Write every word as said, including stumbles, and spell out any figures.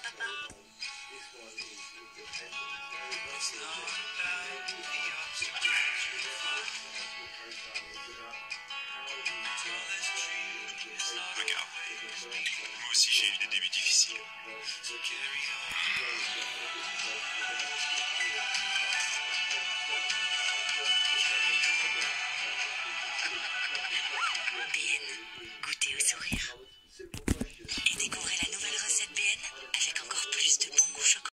papa. Regarde, moi aussi j'ai eu des débuts difficiles. B N, goûtez au sourire.